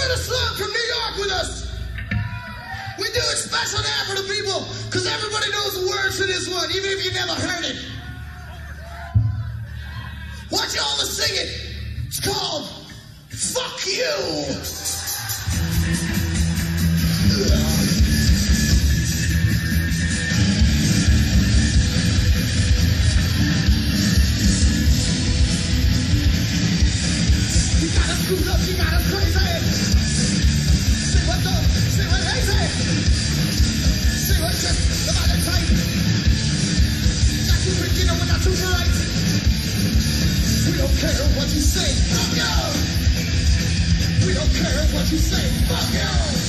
the slum from New York with us. We do it special now for the people, because everybody knows the words to this one, even if you never heard it. Want you all to sing it. It's called Fuck You. You got us screwed up, you got us crazy. Say what don't, say what lazy. Say what just about the tight. Not too quick, you know we're not too bright. We don't care what you say, fuck you. We don't care what you say, fuck you.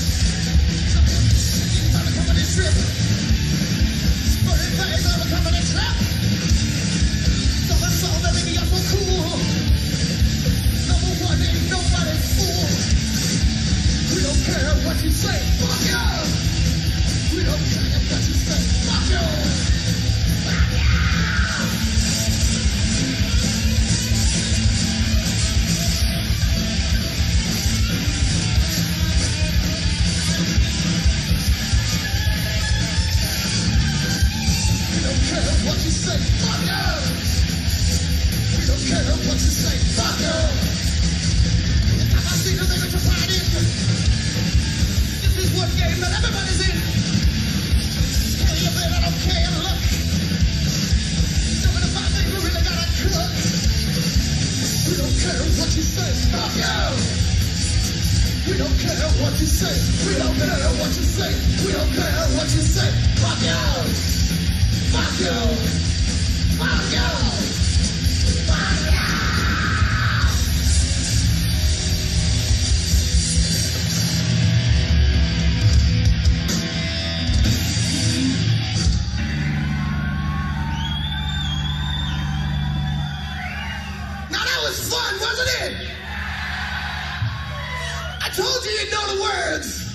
It's on the company trip. Sporting things on the company trap. Someone saw that baby up so cool. Number one ain't nobody's fool. We don't care what you say, fuck you. We don't care what you say, fuck you. Fuck you. What you say, fuck you! We don't care what you say, fuck you! I see the limit to find it. This is one game that everybody's in. Scare you a bit, I don't care, look. 75 things we really gotta cook. We don't care what you say, fuck you! We don't care what you say, we don't care what you say, we don't care what you say, fuck you! Fuck you! Fuck you! Fuck you! Now that was fun, wasn't it? I told you you'd know the words.